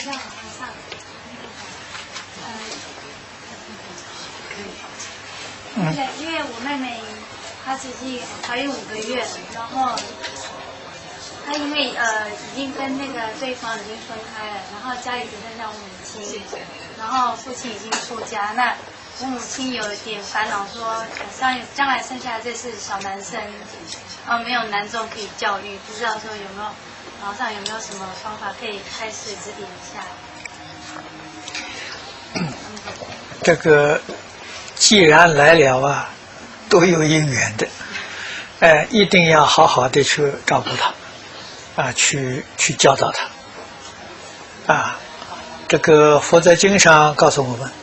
要往上。因为我妹妹她实际怀孕5个月了，然后她因为已经跟那个对方已经分开了，然后家里只剩下我母亲，然后父亲已经出家。那我母亲有一点烦恼，说将来生下来这是小男生，没有男众可以教育，不知道说有没有脑上有没有什么方法可以开始指点一下？ 这个既然来了啊，都有因缘的，一定要好好的去照顾他，去教导他，这个佛在经上告诉我们，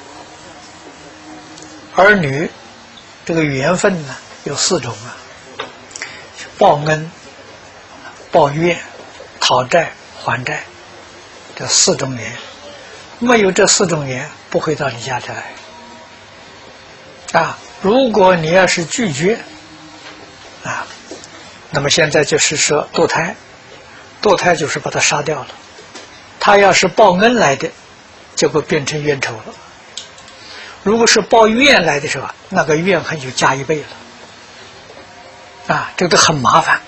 儿女这个缘分呢有4种报恩、报怨、讨债、还债，这4种缘，没有这4种缘不会到你家里来。如果你要是拒绝那么现在就是说堕胎就是把他杀掉了。他要是报恩来的，结果变成冤仇了；如果是报怨来的时候，那个怨恨就加1倍了。这个很麻烦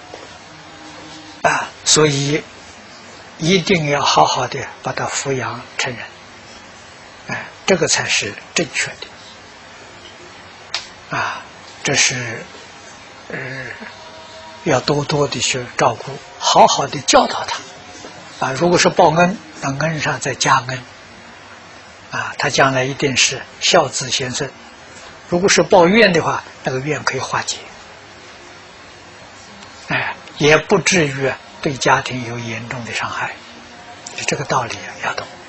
所以一定要好好的把他抚养成人，这个才是正确的。这是要多多的去照顾，好好的教导他如果是报恩，那恩上再加恩他将来一定是孝子贤孙；如果是报怨的话，那个怨可以化解，也不至于对家庭有严重的伤害。这个道理要懂。